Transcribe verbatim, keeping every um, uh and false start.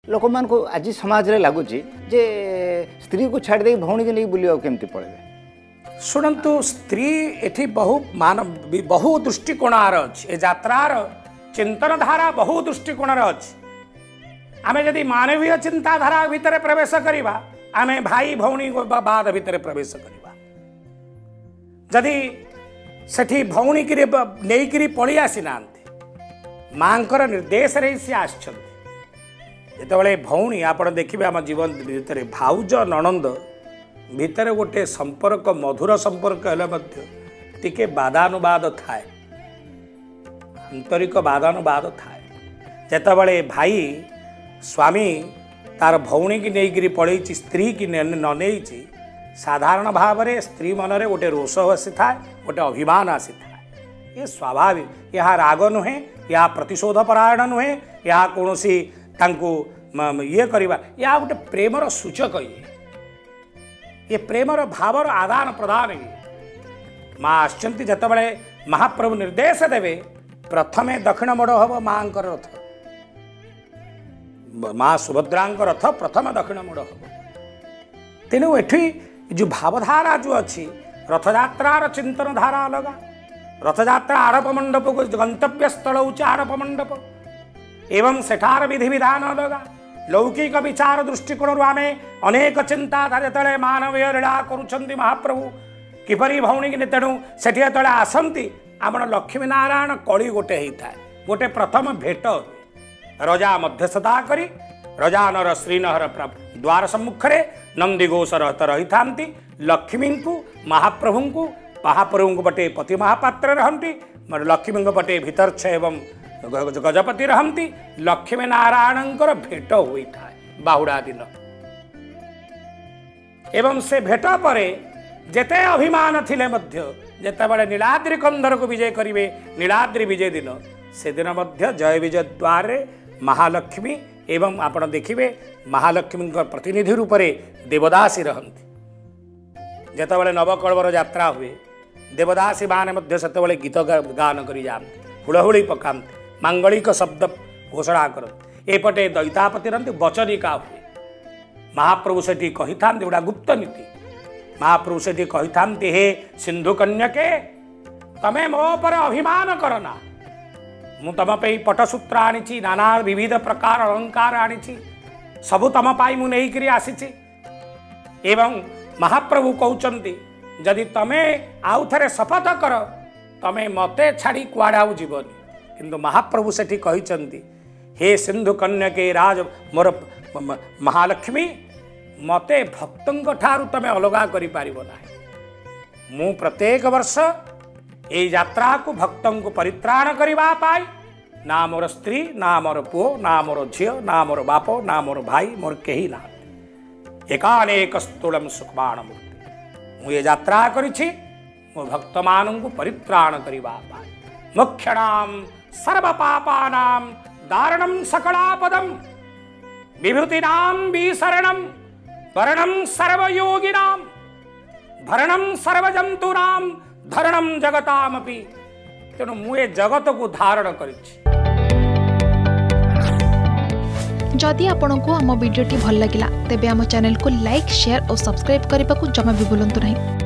लोक मान को आज समाज रे लगुच जे स्त्री को छाड़ दे भौणी के नहीं बुलिया केमती पड़े शुणु स्त्री एठी बहु मान बहु दृष्टिकोणार अच्छे यात्रार चिंतन धारा बहु दृष्टिकोणार अच्छे आमे जदि मानवीय चिंताधारा भितर प्रवेश करिबा आमे भाई भौणी बाद भितर प्रवेश करिबा जदि सेठी भौणी की नहीं पड़ी आसी ना मांकर निर्देश रे सी आछन जेतबले भौणी आपण देखिबे आम जीवन भितर भाउज ननंद भितर गोटे संपर्क मधुर संपर्क हेले मध्य टिके बादानुवाद थाए आंतरिक बादानुवाद थाए जेतबले भाई स्वामी तार भौणी की नहीं पड़े स्त्री की न नहीं साधारण भाव में स्त्री मनरे गोटे रोष आसी था गोटे अभिमान आसी था ये स्वाभाविक यह राग नुहे या प्रतिशोध परायण नुहे या कौन सी ये करवा या गोटे प्रेमर सूचक ये ये प्रेमर भावर आदान प्रदान ये माँ आश्चंती जितेबाला महाप्रभु निर्देश देवे प्रथमे दक्षिण मोड़ हम माँ रथ माँ सुभद्रा रथ प्रथम दक्षिण मोड़ हम तेणु एठी जो भावधारा जो अच्छी रथयात्रार चिंतन धारा अलग रथयात्रा आड़प मंडप को गंतव्य स्थल हूँ आड़प मंडप एवं सेठार विधि विधान अलग लौकिक विचार दृष्टिकोण आम अनेक चिंताधारा जो मानवीय लीला करुँच महाप्रभु किपरि भौणी की तेणु से आसती आम लक्ष्मी नारायण कली गोटे होता है गोटे प्रथम भेट रजा मध्यस्थता करी रजानर श्रीनहर द्वार सम्मुखें नंदीघोष रहत रही था लक्ष्मी को महाप्रभु को महाप्रभु को पटे पति महापात्र रहती लक्ष्मी को पटे भितर्छ एवं गजपति रहती लक्ष्मी नारायण भेट होता है बाहुड़ा दिन एवं से भेट पर जेते अभिमान थिले मध्य जेतेबेले नीलाद्रि कंधर को विजय करेंगे नीलाद्रि विजय दिन से दिन मध्य जय विजय द्वार महालक्ष्मी एवं आपण देखिए महालक्ष्मी प्रतिनिधि रूप से देवदासी रहती जेतेबेले नवकलवर यात्रा हुए देवदासी माने मध्य सेतेबेले गीत गान करी जाते हुड़हुड़ी पकाते मांगलिक शब्द घोषणा करते एपटे दैतापति रही वचनिका हुए महाप्रभु से कही था गोटा गुप्त नीति महाप्रभु से कही था हे सिंधु कन्यके तमें मो पर अभिमान करना मु तम पे पटसूत्र आनी नाना विविध प्रकार अलंकार आनी सबु तम पाई मु नहीं आसी एवं महाप्रभु कहते जदि तमें आउ थे शपथ कर तमें मते छाड़ी कुआड़े आउ जीवनी किंतु महाप्रभु से कहते हे सिंधु कन्या के राज मोर महालक्ष्मी मते भक्तों ठारू तमें अलगा करि पारिबो नाही मु प्रत्येक वर्ष ये यात्रा को भक्तों को परित्राण करने पाई ना मोर स्त्री ना मोर पुओ ना मोर झील ना मोर बाप ना मोर भाई मोर कही ना एकानेक स्थूलम सुखबाण मूर्ति मुझे यात्रा करी मो भक्त मान को परित्राण करने पाई मुख्यणाम सर्व पापानां दारणं सकलापदं विभूतिनां विसरणं वरणं सर्वयोगिनां भरणं सर्वजंतूनां धरणं जगतामपि तेणु मुए जगत को धारण करिछि। जदि आपंक आम भिडी भल लगा तेब आम चैनल को लाइक शेयर और सब्सक्राइब करने को जमा भी भूलु नहीं।